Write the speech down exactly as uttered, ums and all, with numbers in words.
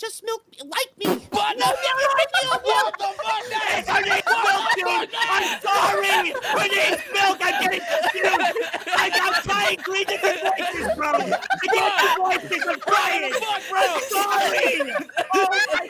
Just milk me. Like me. What Milk me. the fuck? Yes, I need milk, dude. I'm sorry. I